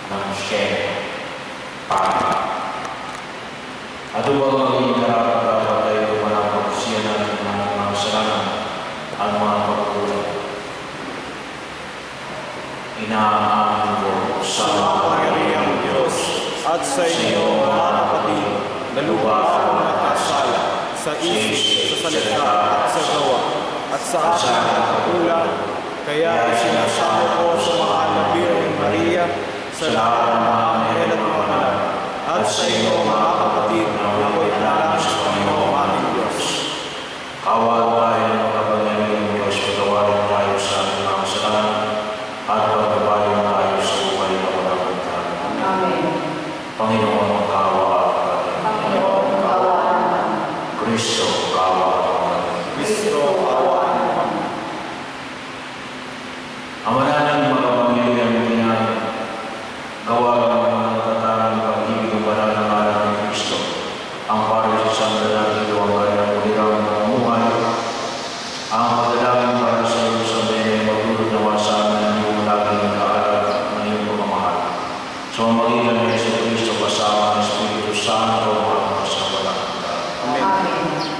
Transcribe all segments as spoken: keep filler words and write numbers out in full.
ng siyempre para. At upang maging karapat-dapat tayo kumanapag siya natin ng mga kasalanan at mga pagkukulang. Inaamin ko sa makapangyarihang Diyos at sa inyo mga kapatid na lubha ang nagkasala sa isip, sa salita at sa gawa at sa aking pagkulang. Kaya isinasamo ko sa mahal na Birhen Maria, sa lahat ng mga anghel at mga malag, at sa inyo mga kapatid na ako'y panalangin sa Panginoong aming Diyos. Kawal tayo ng makapangyarihang Diyos, patawarin tayo sa ating mga kasalanan at pagbabayan tayo sa buhay na walang hanggan. Amen. Panginoon, kawa ka. Panginoon, kawa naman. Kristo, kawa ka. Kristo, kawa naman. Ama namin makapangyarihang Panginoon, gawa ng mga natatarang pag-ibig ng banal ng alam ni Kristo, ang paris sa dalangin ito ang kanyang ulirang mamuhay, ang madalangin para sa iyo sa may magdulot na wasan ng iyong laging nag-aaral ng iyong pagmamahal. Sa mamagitan ng Yesu Kristo kasama ng Espiritu Santo ang sa walang hanggan. Amen. Amen.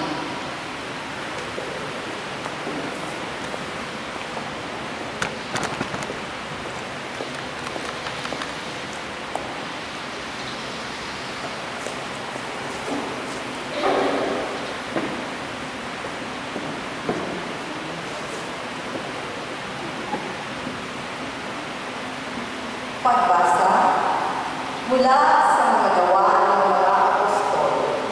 Pagbasa mula sa mga gawa ng mga apostol.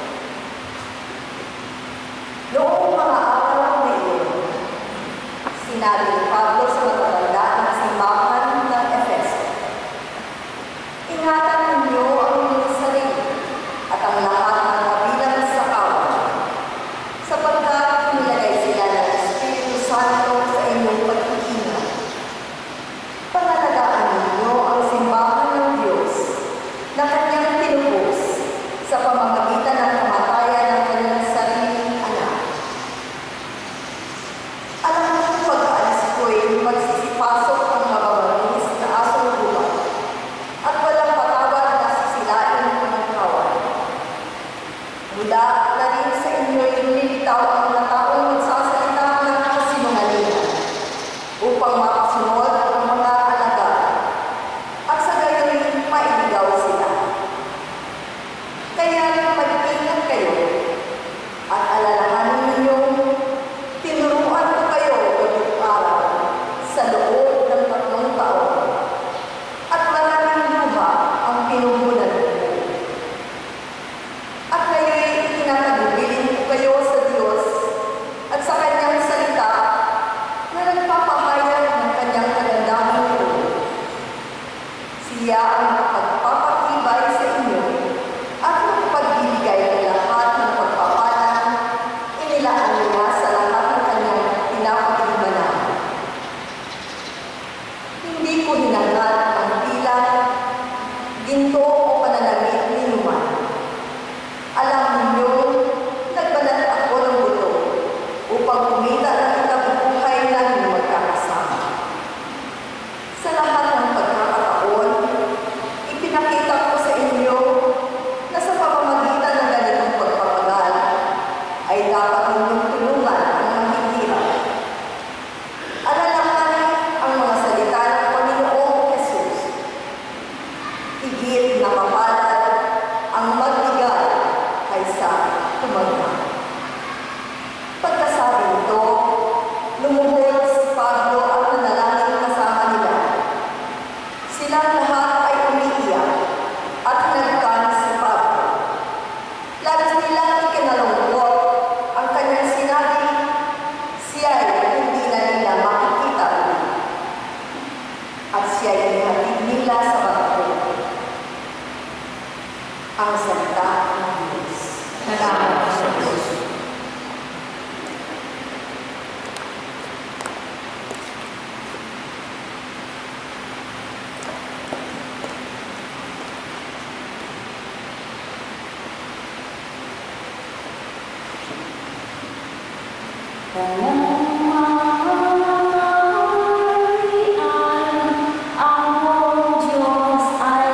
Noong mga araw na iyon, sinabi ni Pablo sa matatanda ng simbahan ng Efeso, ingatan ninyo ang inyong sarili at ang lahat ng kabilang sa kawan, sapagkat nilagay sila ng Espiritu Santo sa inyong pag-iingat. Panalagaan ninyo ang simbahan ng Diyos na kanyang tinubos sa pamamagitan ng kamatayan ng kanyang sariling anak. Alam mo, pagkaalis ko'y magsisipasok ang mababanis na asong buwan at walang patawad na sisilain ko ng kawan. Mula na rin sa inyo'y lumilitaw ang mga taong magsasalita ng kasinungalingan upang makasunod ang mga alagad at sa gayo'y mailigaw sila. Kaya mag-ingat kayo at alalahanin ninyong tinuruan ko kayo gabing araw sa loob ng tatlong taon at maraming luha ang pinuhunan ko. At kayo'y itinatagubilin ko kayo sa Diyos at sa kanyang salita na nagpapahayag ng kanyang kagandahan ko. Siya ang pagpapatibay sa inyo at magpagbibigay ng lahat ng pagpapalang inilaan niya sa lahat ng kanyang pinapaglimanahan. Hindi ko hinangad ang tila, ginto o pananamit ni Numan. Alam ninyo, nagbalat ako ng buto upang kumita ng ikabubuhay namin magkakasama. Sa lahat ng pagkakataon, ipinakita ko sa inyo na sa pamamagitan ng ganitong pagpapagal ay dapat ninyong tulungan ang mahihirap. Alalahanin ang mga salita ng Panginoong Jesus. Higit na mapalad ang magbigay kaysa tumanggap. Pagkasabi nito, lumuhod si Pablo at nanalangin kasama nila. Silang lahat ay umiiyak at nagkan si Pablo. Labis nilang ikinalungkot ang kanyang sinabi, siya'y hindi na nila makikita ulit. At siya'y ihatid nila sa barko. Ang salita ng Diyos. Salamat sa Diyos. Ang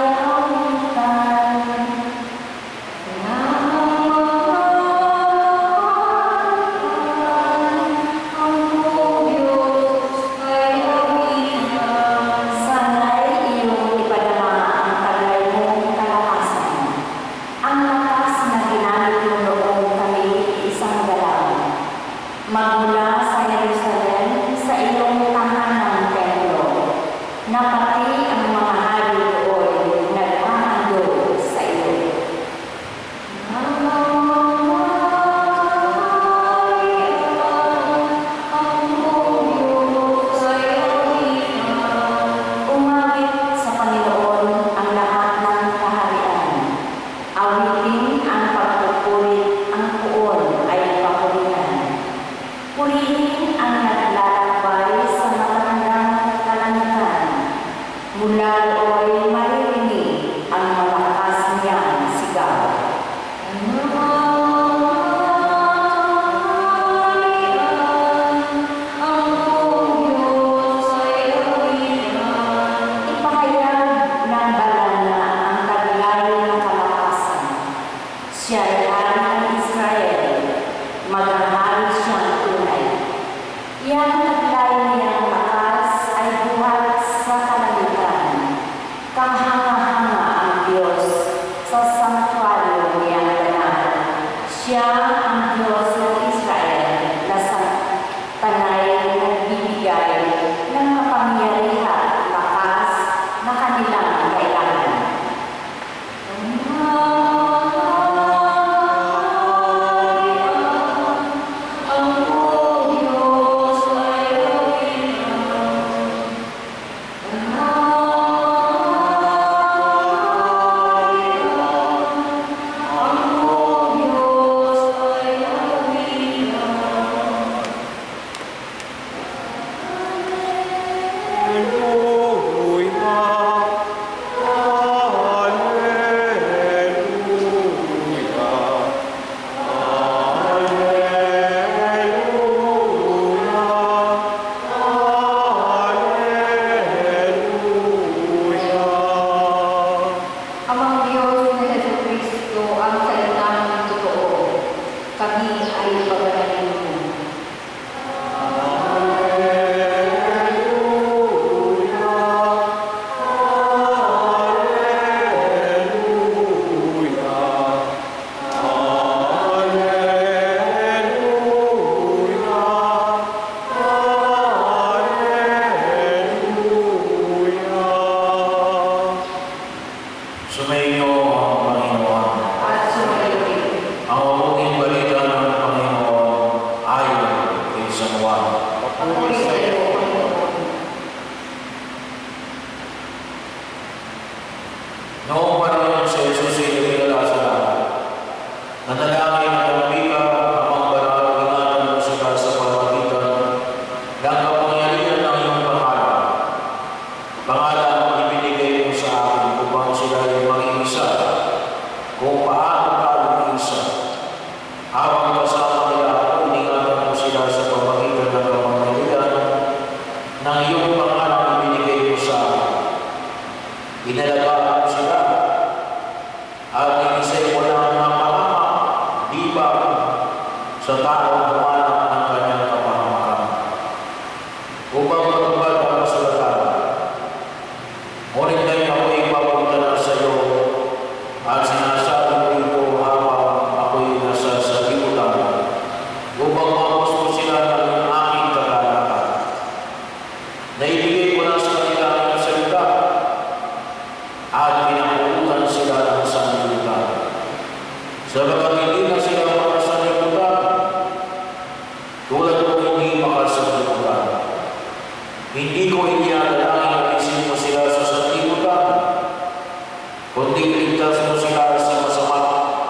Noong panahon si Jesus ay nakilala sa langit. Nanalangin at nagpika amang banal ingatan mo sila sa pamamagitan ng kapangyarihan ng iyong pangalan. Pangalan ang ibinigay mo sa akin upang sila ay maging isa kung paano tayo isa. Habang kasama nila ako, iningatan mo sila sa pamamagitan ng kapangyarihan ng iyong pangalan ibinigay mo sa akin. Inalagaan mo sila at inisay mo lang ng mahama, di ba sa taong humanap ng kanyang kapahamakan. Upang matubad ang kasulatan, ngunit ngayon ako ipapunta na sa iyo at sinasabi ko ito habang ako'y nasa sabibutan upang mapos mo sila ng aking kagalakan. Naibigay ko na sa kanila ang salita at pinakukutan sila ng sanlibutan. Sabagat hindi na sila makasanlibutan, tulad ko hindi makasanlibutan. Hindi ko iniadalangin na isin mo sila sa sanlibutan, kundi iligtas mo sila sa masama.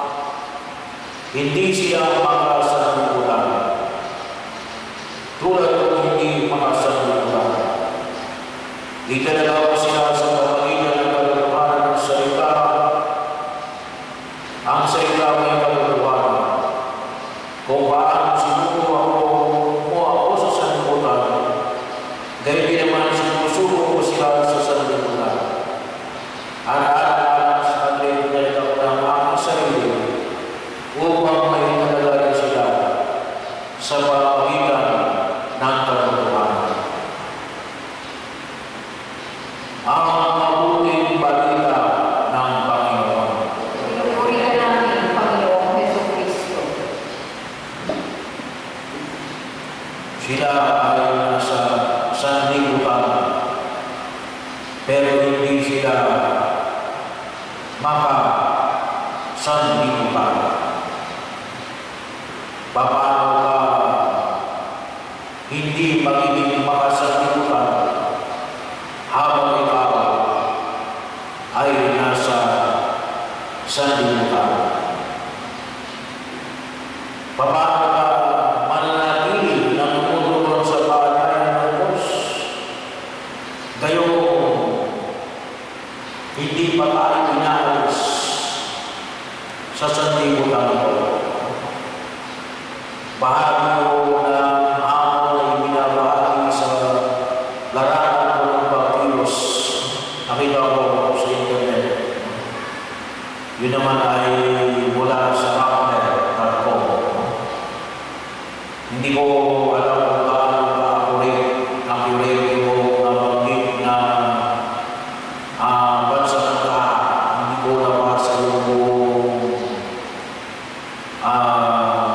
Hindi sila makasanlibutan, tulad ko hindi makasanlibutan. Itinalaw mo sila sa pamamagitan ng katotohanan ng salita. Ang salita may katotohanan. Kung paano sinuko ako mo ako sa sanlibutan, dahil di naman sinusuko ko sila sa sanlibutan. Anak-anak sa kanila pinalitan ng aking sarili upang may madala sila sa pamamagitan ng katotohanan. Ang mabuting balita ng Panginoon. Pinupuri ka namin, Panginoong Jesucristo. Sila ay nasa sanlibutan, pero hindi sila maka-sanlibutan. Paano ka hindi magiging makasanlibutan habang ikaw ay nasa sanlibutan? Paano ka mananatili ng tumutugon sa paalayan ng Diyos? Gayong hindi pa tayo inaalis sa sanlibutan ito. Bahagi ko ng hamon na ibinabahagi sa larangan ko ng pagkilos. Nakita ko sa internet. Yun naman ay mula sa Rapner dot com. Hindi ko alam kung paano ka-accurate, accurate ko nabanggit na uh, bansa ng lahat. Hindi ko nabasa yung uh,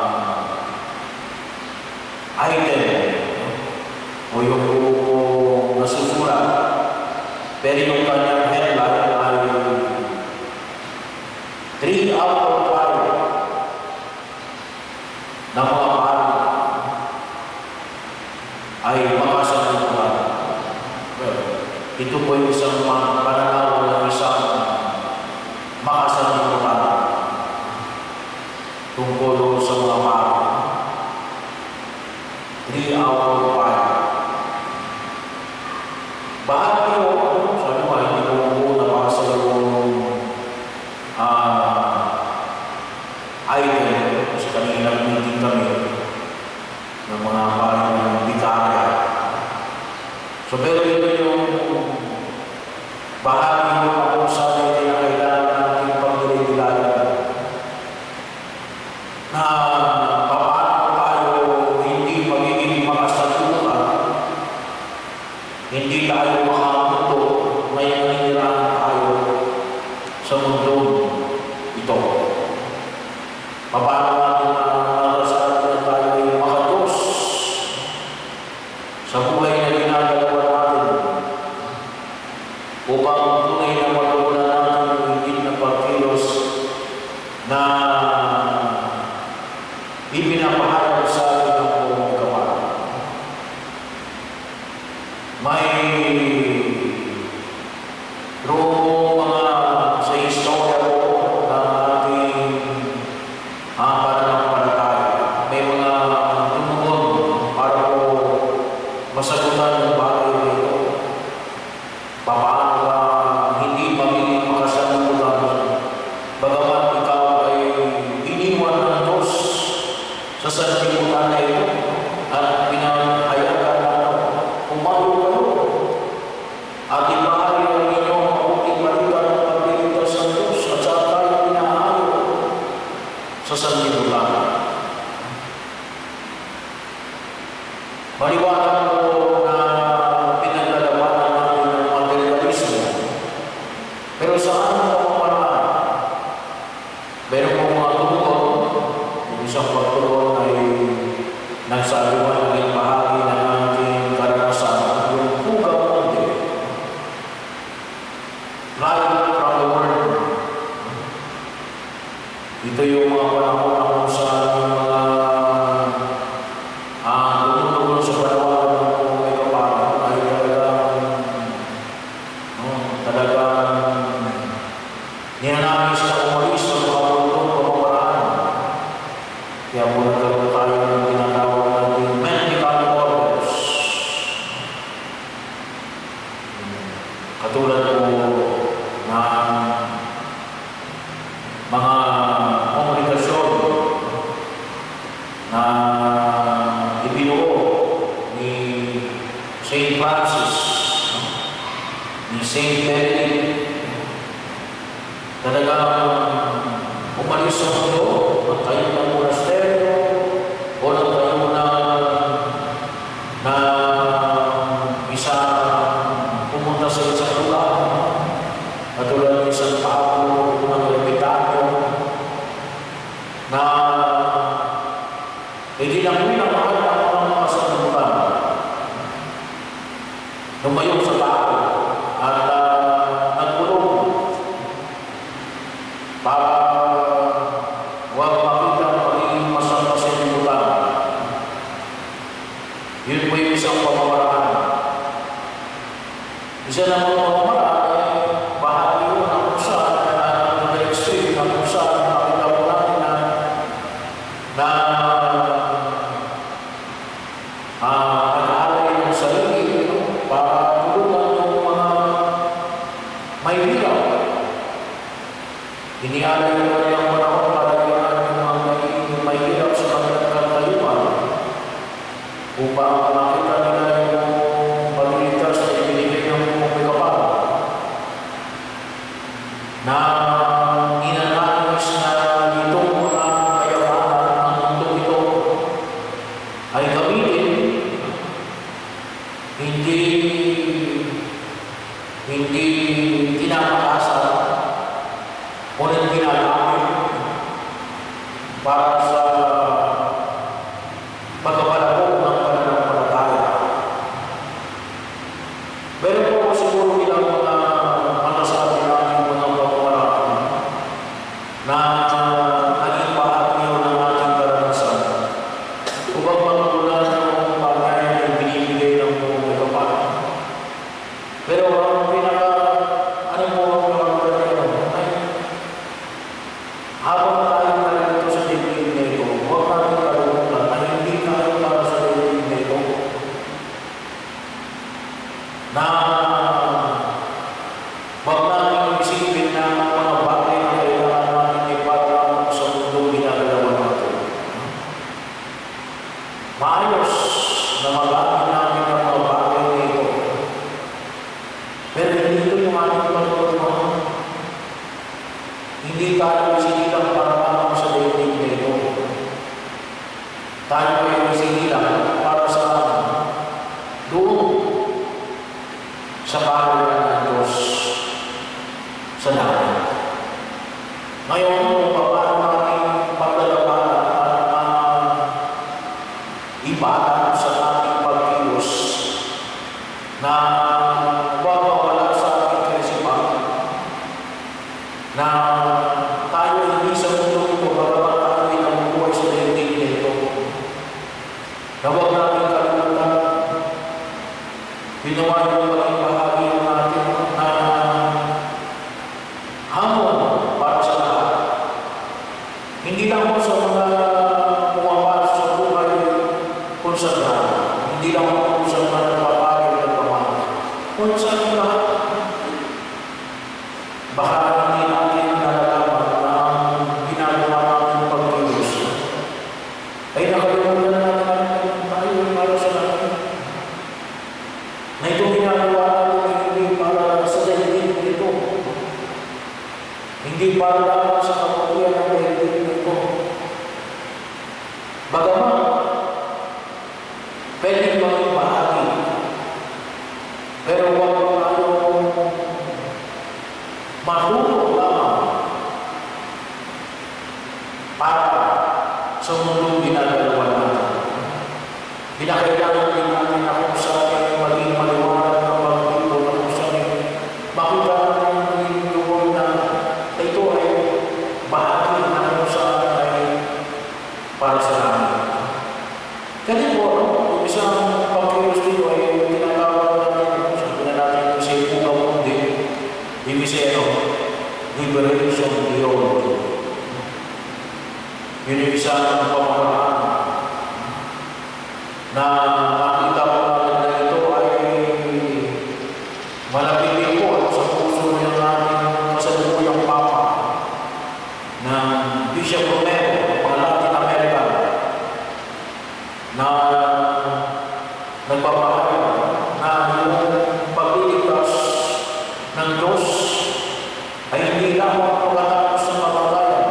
item o yung nasusulat. Pero yung kanyang headline ay three out of five na mga pari ay makasanlibutan. Well, ito po yung isang pananaw ng isang makasanlibutan tungkol sa mga pari. Three out of five. Bahagi ko, sabi ko, hindi ko po nabasa yung uh, item kasi kanina meeting kami ng mga parang bikarya. So, pero ito yung bahagi ko na kung saan ay kailangan natin pagdiligilayan na paano tayo hindi magiging makasanlibutan, hindi tayo makamuto, may nangyayari tayo sa mundo ito. Paano natin marasaan na tayo ay makatos sa buhay na ginagawa natin upang tunay na matutunan natin yung higit na pagkilos na ipinapahayag sa atin ng buong kapal. May roong mga sa light from the world. Ito yung mga panahon na kung saan yung mga ang tumutulong sa panawagan ng mga may kapatid ay talagang no, talagang ninanais na umalis sa mga bultong pamamaraan. Kaya muna talaga tayo ng tinatawag natin medical orders. Katulad po na mga komunikasyon na ibinuo ni Saint Francis, ni Saint Benedict, talagang umalis sa mundo, magtayo ng monasteryo, o nagtayo na na isa pumunta sa isang lugar, katulad ni San Pablo, ng Levitanyo, na hindi lang nila mahal ang mga kasalubukan. Lumayo sa tao at uh, nagpulong para huwag makita ang pagiging masang kasalubukan. Yun po yung isang pamamaraan. Isa na mga pamamaraan ay bahagi yun ang kung saan ang nag-extreme na kung saan nakita mo natin na na uh, nag-aalay ng sarili no? Para tulungan yung mga may hirap. Inialay nila yung panahon para yung mga may, may hirap sa kanilang katayuan upang makita nila yung pag-iligtas na ibinigay ng mga may kapal na inanais na itong mga kayamanan ng mundo ito ay gamitin hindi hindi tinapakasan ngunit ginagamit para sa pagkapalabog ng pananampalataya. Meron po siguro ilang mga manasabi namin mga pamamaraan na naging bahagi ng ating karanasan upang matutunan ng pagkain na binibigay ng mga kapatid. Pero ang pinaka, ano mo ang pagkakataon ay habang tayo narito sa daigdig na ito, huwag natin kalungkutan na hindi tayo para sa daigdig na ito na huwag natin isipin na mga bagay na kailangan natin ay para sa mundong ginagalawan natin. Maayos na magamit namin ang mga bagay na ito. Pero hindi ito yung ating pagkakataon. Hindi tayo sinilang para lang sa daigdig na ito. Tayo ay sinilang para sa doon sa kaharian ng Diyos sa langit. Ngayon, kung paano natin pagdalawanan at uh, ibalan sa ating pagkilos na huwag mawala sa ating kaisipan na tayo hindi sa mundo ito bagamat tayo ay nabubuhay sa daigdig nito. Na huwag natin kalimutan ginawa yung maging bahagi ng ating na hamon para sa lahat. Hindi lang po sa mga pumapasok sa buhay konsagrado. Hindi lang po sa mga nagpapagay ng pamahal. Kung saan lahat, baka hindi natin nalalaman na ang ginagawa natin pagkilos ay nakalimutan natin tayo para sa natin. Na itong ginagawa natin hindi para sa daigdig nito. Hindi para lamang sa kapatian ng daigdig nito. Bagaman, pwede maging bahagi. Pero huwag tayo matulog lamang para sa mundong ginagalawan natin. Pinakailangan din natin na kung saan maging maliwanag ng pagkito na kung saan makita natin liberation theology. Yun yung isa ng pamamaraan na nakita ko natin na ito ay malapit po sa puso ng ating kasalukuyang Papa ng Bishop Romero, mga Latin American, na nagpapahayag na yung pagliligtas ng Diyos ay hindi lamang pagkatapos ng kamatayan.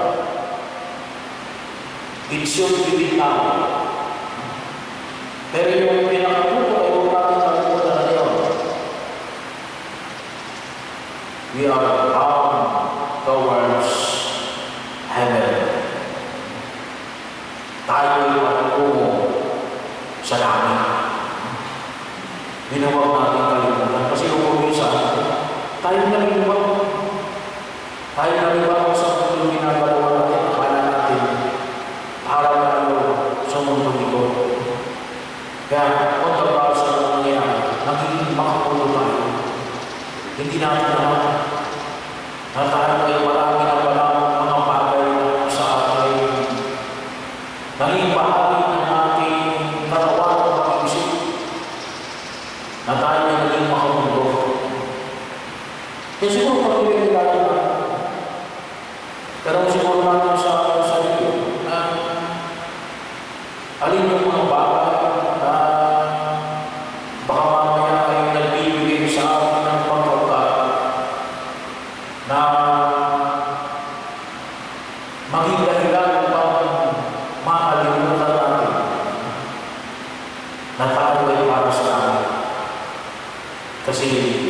It should be now. Pero yung pinakaputo ay huwag natin nakalimutan na yun. We are bound towards heaven. Tayo ay matutungo sa langit. Binuwag natin kalimutan. Kasi kung kumisa, tayo nalimutan. Tayo nalimutan sa kung ginagawa natin, akala natin, para lalo sa mundo ito. Kaya, kung tapos sa mga nangyayari, nagiging makapulo tayo. Hindi natin naman na tayo ay marami na walang mga bagay sa ating naging bahagi ng ating katawan at pag-isip na tayo ay naging makapulo. Kaya siguro pag-ibig natin na pero siguro natin sa sarili na alin yung mga bagay na baka mamaya ay nagbibigay sa atin ng pagkautat na maging dahilan upang makalimutan natin na tayo ay para sa amin. Kasi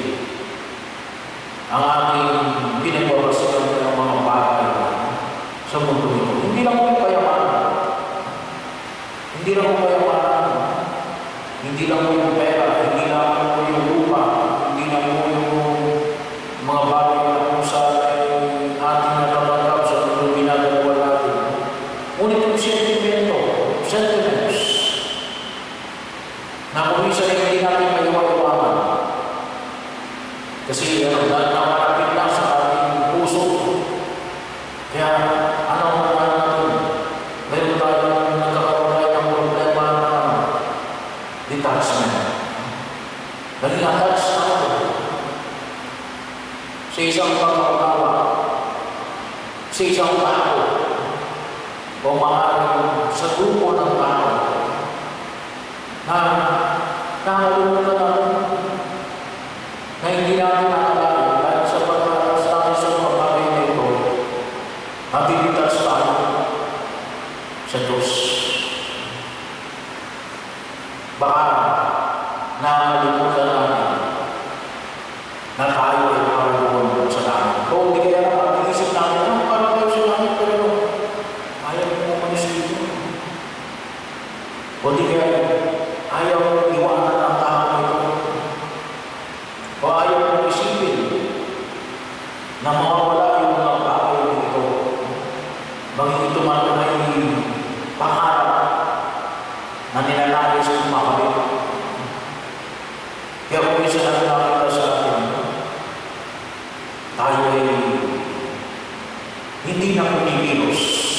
ang ating pinagbabasikan ng mga bagay sa mundo ito, hindi lang po payamanan. Hindi lang po payamanan. Hindi lang po yung pera, hindi lang po yung lupa, hindi lang po yung mga bagay na kung saan ay ating natatanggap sa mundo ginagawa natin. Ngunit yung sentimento, sentiments, na kung isa ay hindi natin maiwanan. Kasi ano, dahil na malapit lang sa ating puso. Kaya, ano ang mga natin? Meron tayong nagkakaroon tayo ng problema na detachment. Naging attached na ako sa isang pagkakawa, sa isang tao, o maaaring sa grupo ng tao, na nakalimutan natin na hindi natin nakalain dahil sa pagkakaroon natin sa mga bagay na ito, matilitas tayo sa Diyos. Baka nakalimutan natin na tayo ay makaroon sa langit. Kung hindi kaya mag-iisip natin, ano para tayo sa langit? Pero ayaw mo naman isipin. Kung hindi kaya ayaw mo iwanan ang tao ito. O ayaw mo isipin na mawawala yung mga bagay dito. Maging ito man ay pangarap na nilalagay sa kumakabit. Kaya kung isa natin nakita sa atin, tayo ay hindi na kumikilos,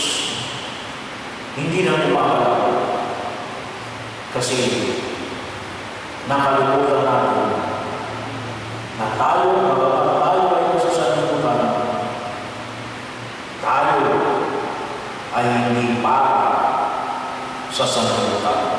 hindi na kumakalaw. Kasi nakalimutan natin na tayo, magpapag tayo ay nasa sanlibutan, tayo ay hindi para sa sanlibutan.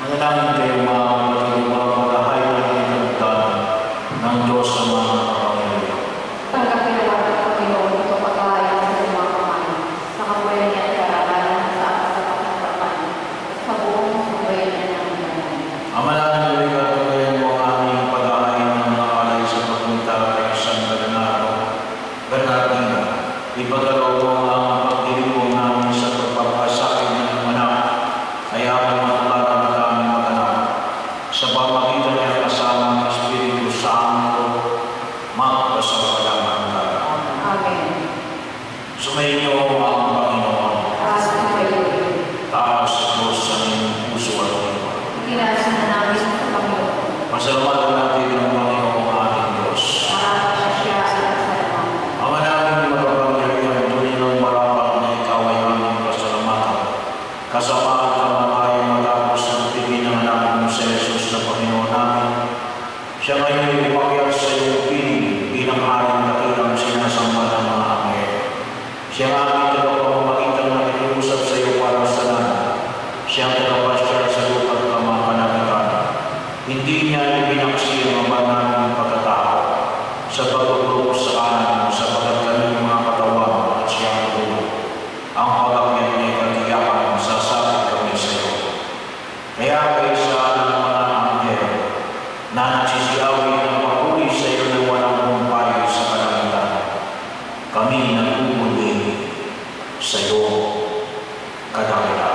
Manalangin kayo mga kapatid, mga magahay na pinagdaan ng Diyos sa mga kapamilya. Tanggapin naman ang Panginoon ito pagkahaya sa mga kamay, sa kabuhay niya at karagalan sa atas sa pagkakapan, sa buong buhay niya ng mga. Amalan ng Liga at kayo mo ang aming pag-ahay ng mga alay sa pagpunta kay San Bernardo, Bernardino. Ipagalaw mo ang pagdilipong namin sa pagpapasakin ng anak, kaya ang matularan na kami mag-anak. Sa pamagitan niya kasama ang Espiritu Santo, magpasalamat ka. Amen. Sumainyo ang Panginoon. Amen. Taas sa Diyos sa inyong puso at lingkod. Ginasa na namin sa Panginoon. Pasalamatan natin ang Panginoon ang ating Diyos. Maraming siya at salamat. Ama namin magapangyarihan, tunay ng marapat na ikaw ay aming pasalamatan. Kasamaan ka makaya matapos ng tingin ng anak mo sa Jesus na Panginoon namin. Siya ngayon ipakyat sa iyong piling bilang haring dakilang sinasamba ng mga anghel. Siya ang aming tagapamagitan na ikiusap sa iyo para sa langit. Siya ang tagapasya sa lupa't kamapanagitan. Hindi niya ibinaksi ang ama namin pagkatao sa pagtutulog sa kanan mo sapagkat kami mga katawan at siya ang tulog. Ang pag-akyat niya katiyakan, sasabit kami sa iyo. Kaya kaysa ng mga anghel na nagsisiawin ng papuri sa iyo na walang kumpayo sa kalangitan, kami nagpupuli sa iyo kadakilaan.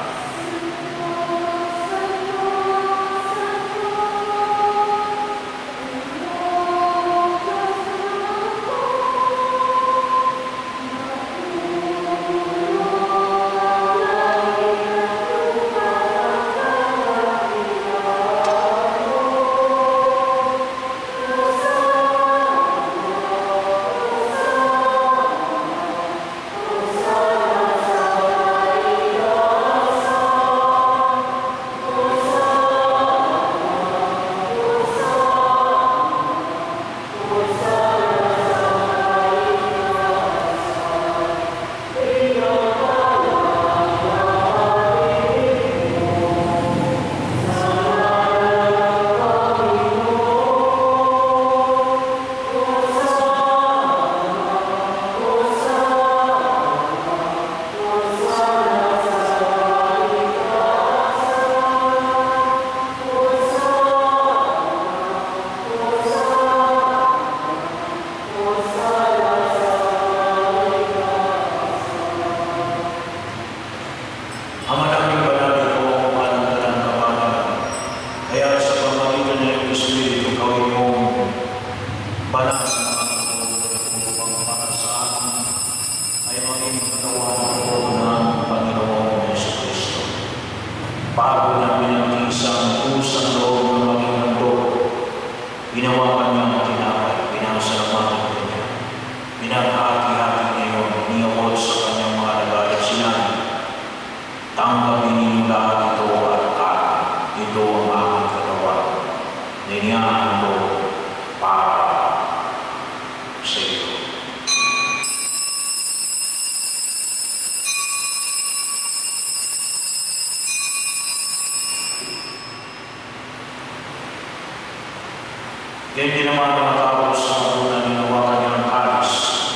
Kaya hindi naman matapos sa magunan ninawakan niya ng kalis.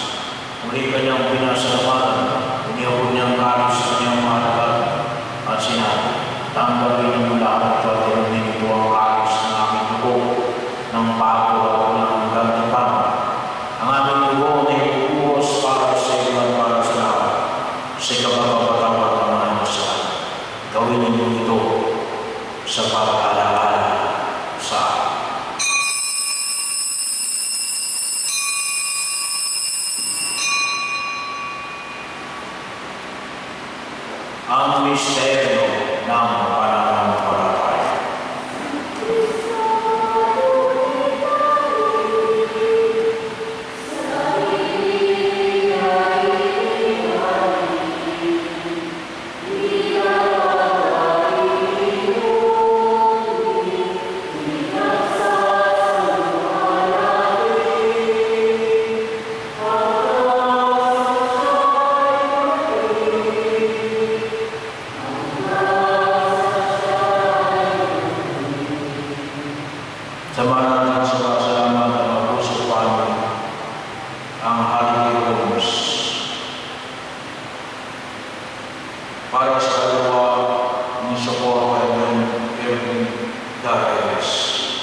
Muli kanyang pinasalamatan, iniyabot niya ang kalis sa kanyang mahalaga at sinabi, tanggapin niyo mula at pagkaroon ito ang kalis ng aming dugo ng bago ako ng gantipan. Ang aming dugo na ibubuhos para sa iyo at para sa lahat. Sa ikapagpapatawad ng mga nasaan. Gawin niyo ito sa pag-alala sa akin. Ang misteryo ng pananampalataya. Samahan natin sa pasalamat at magpusupan ang Haring Rose para sa kalawa ni Socorro Erwin Dares.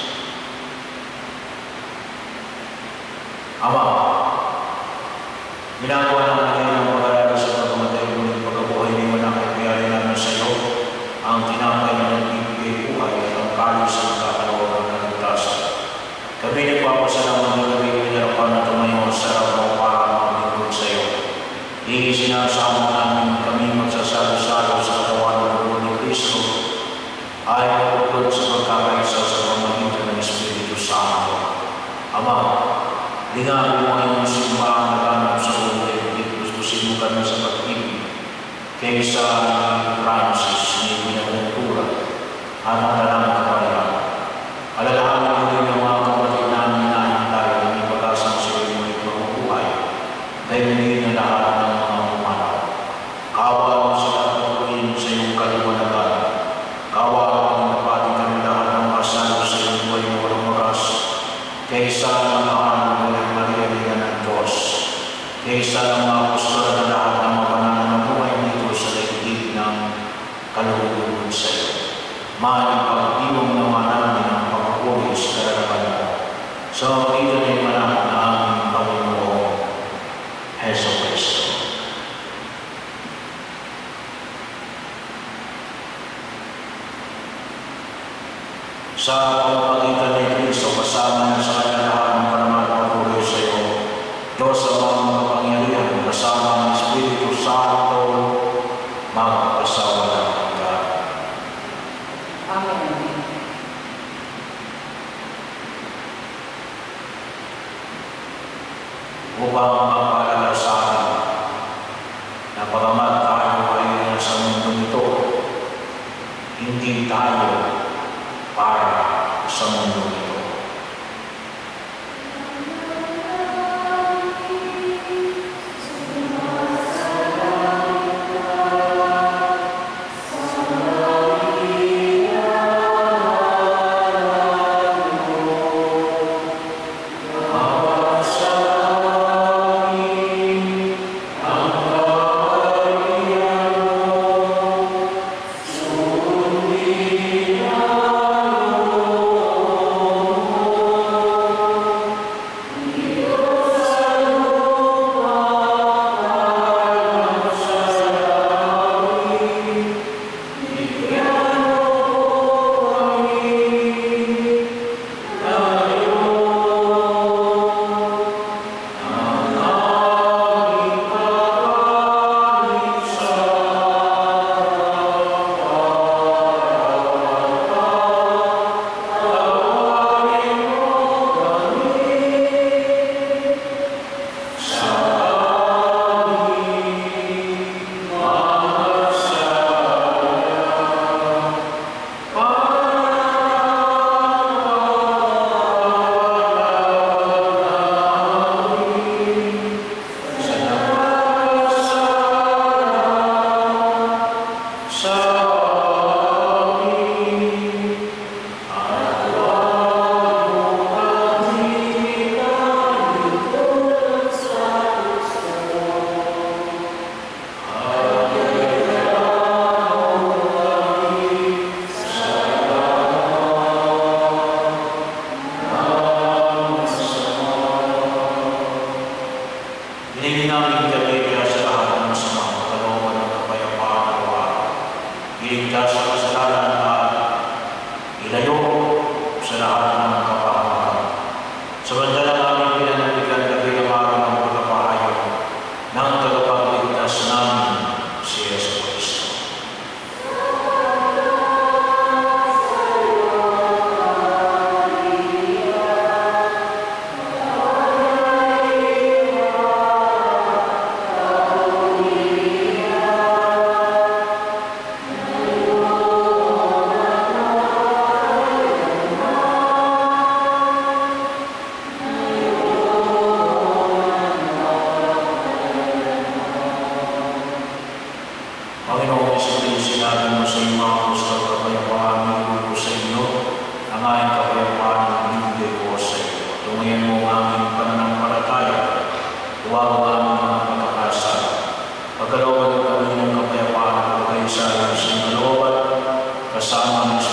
Ama, ginagawa namin ang pag-alala sa pagkamatay ngunit pagkabuhay ni Manang Ipiyari namin sa iyo ang tinapay na nagbibigay buhay at ang kalis ng kakalawagan ng ligtasan. Kami nagpapasalamat na kami pinarapan na tumayo sa araw para maglingkod sa iyo. Isinasama namin kami magsasalo-salo sa katawan ng dugo ni Kristo ay mabuklod sa pagkakaisa sa pamamagitan ng Espiritu Santo. Ama, lingahin mo ang iyong simbahan na ganap sa buong daigdig. Gustusin mo kami sa pag-ibig kaysa ni Francis ni Binaventura at ang talang kapalaran. Alalahanin mo rin ang mga kapatid namin na hintay na may pag-asang sa iyo mo'y mabubuhay dahil hindi na lahat ng mga umanaw. Kawa mo sila at patuloyin sa iyong kaliwanagan. Kawa mo napati kami lahat ng kasalo sa iyong buhay na walang wagas kaysa ng mga marialigan ng Diyos, kaysa ng mga apostol na lahat ng mga banal na buhay dito sa daigdig ng kalulugan sa iyo. Maaaring pag-iwang naman namin ang pagpapuli sa karanakan sa pagkitan ng manak na aming Panginoong Heso Kristo. Sa pamamagitan ni Kristo, kasama niya sa kanya lahat ng karangal pagpapuli sa iyo, Diyos ang mga kapangyarihan, kasama ng Espiritu Santo, magpasawalang ka. Amen. Upang magpaalala sa akin na pagamat tayo ay nasa mundo nito, hindi tayo para sa mundo nito. Amen.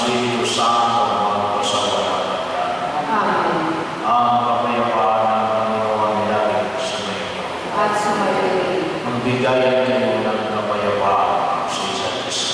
Espiritu Santo magpasawalan ka. Amen. Ang kapayapaan ng Panginoon lagi sumainyo. At sumayo Magbigayan kayo ng kapayapaan sa isa't isa.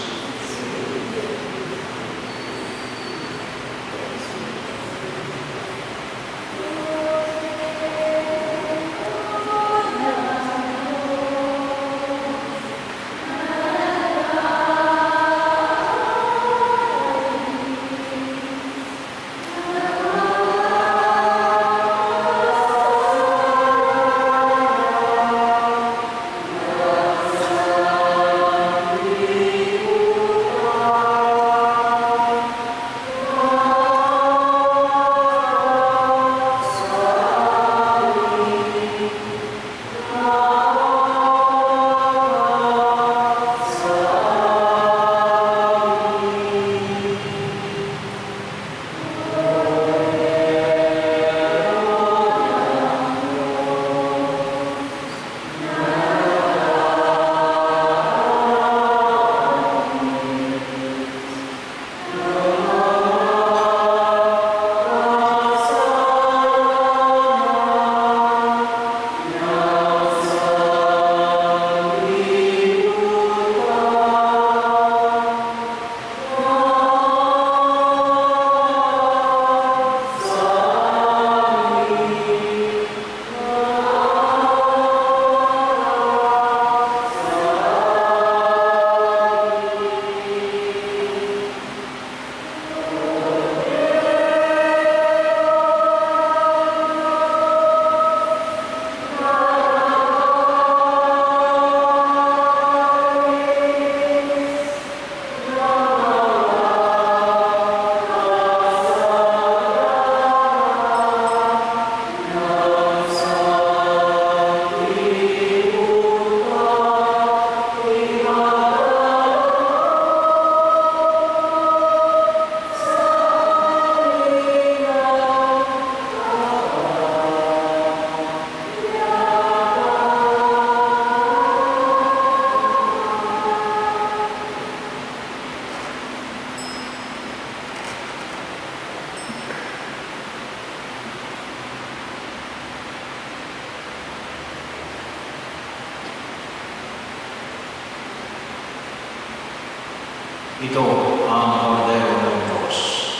Ito ang kordero ng Diyos.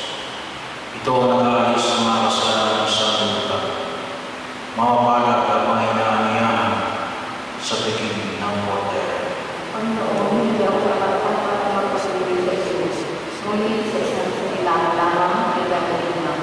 Ito ang nag-aalis ng mga kasalanan ng isang lugar. Mapapalad ang mga inaanihan sa biging ng kordero. Panginoon, hindi ako nakarapat na magpasuri sa Jesus. Ngunit sa isang sunilang lamang ay gagawin lang.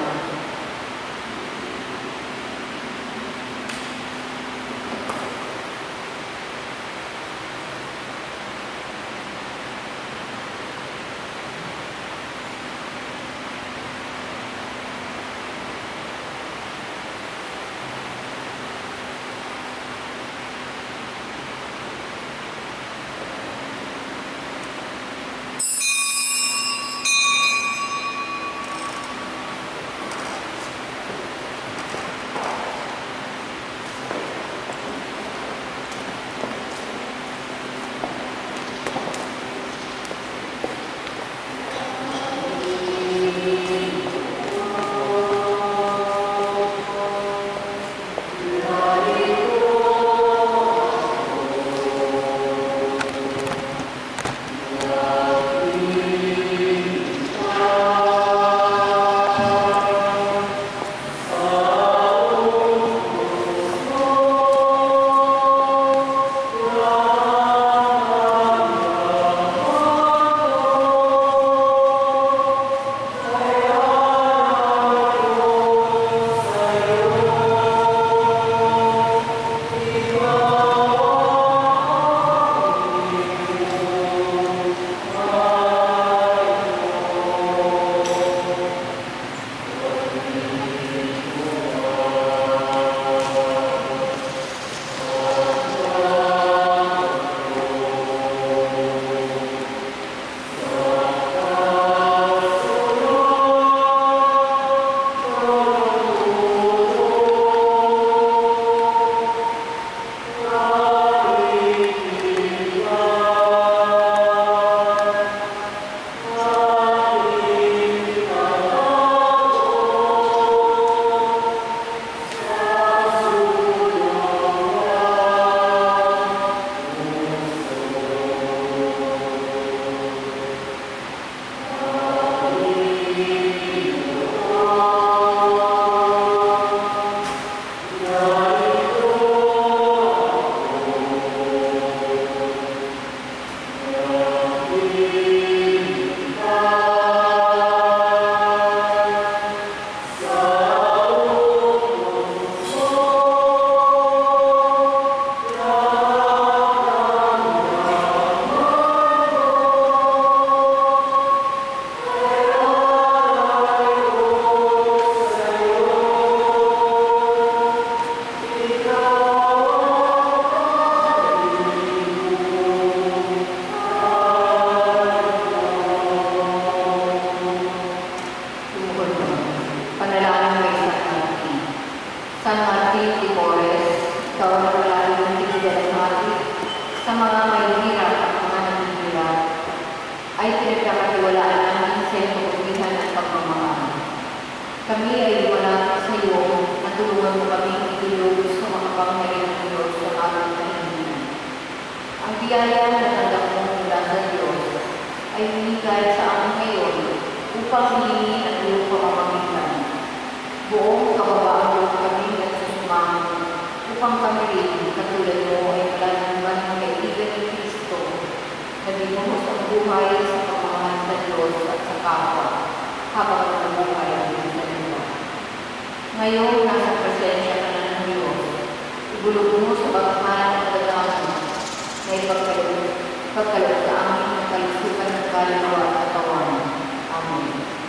biyaya na tanggap mo mula sa Diyos ay binigay sa amin ngayon upang hilingin ang iyong pamamagitan. Buong kababaan loob kami nagsusumamo upang kami rin katulad mo ay palaliman ng kaibigan ni Kristo na binuhos ang buhay sa pamamahan sa Diyos at sa kapwa habang nabubuhay ang iyong salita. Ngayon, nasa presensya ka na ng Diyos, ibulog mo sa bagahan ng dadami na ipagkaloob pagkaloob sa amin ng kalusugan ng kaluluwa at katawan. Amen.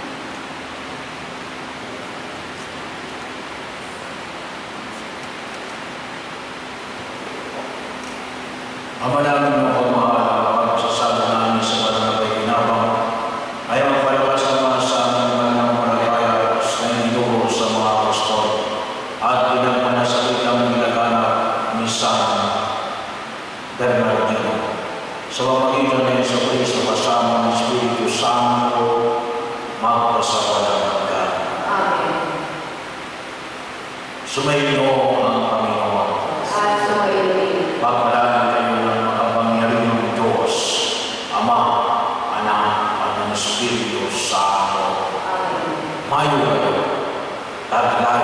Ama namin ng pagmahal ang pagsasama namin sa banal na ginawang ay ang palakas naman sa aming mananampalataya na iniluho sa mga apostol at pinagmanasakit ang nilaganap ni San Bernardino. Sa pamagitan ng Yesu Kristo kasama ng Espiritu Santo, magpasawalang hanggan. Amen. Sumainyo ang Panginoon. At sumayo rin. Pagpalaan kayo ng makapangyarihang Diyos, Ama, Anak, at ng Espiritu Santo. Amen. Mayo kayo, at